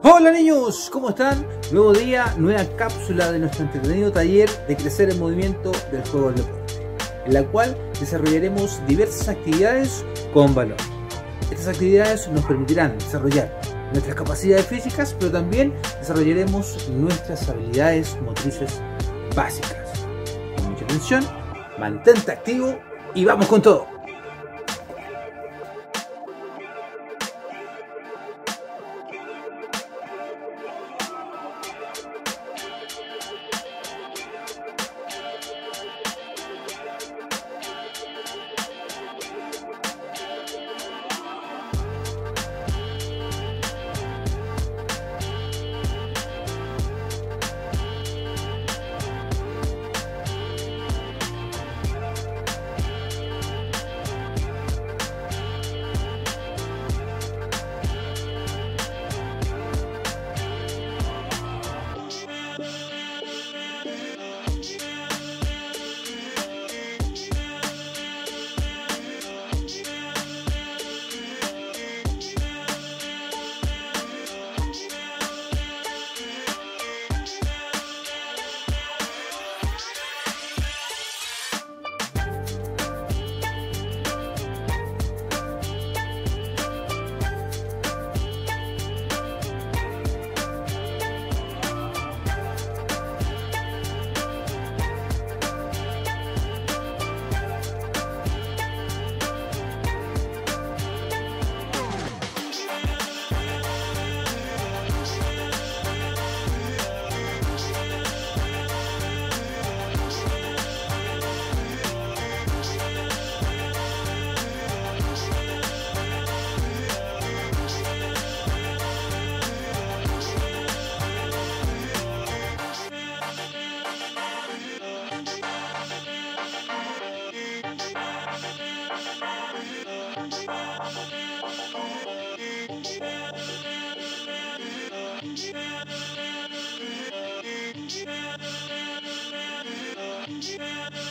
Hola niños, ¿cómo están? Nuevo día, nueva cápsula de nuestro entretenido taller de crecer en movimiento del juego del deporte, en la cual desarrollaremos diversas actividades con valor. Estas actividades nos permitirán desarrollar nuestras capacidades físicas, pero también desarrollaremos nuestras habilidades motrices básicas. Con mucha atención, mantente activo y vamos con todo. Yeah.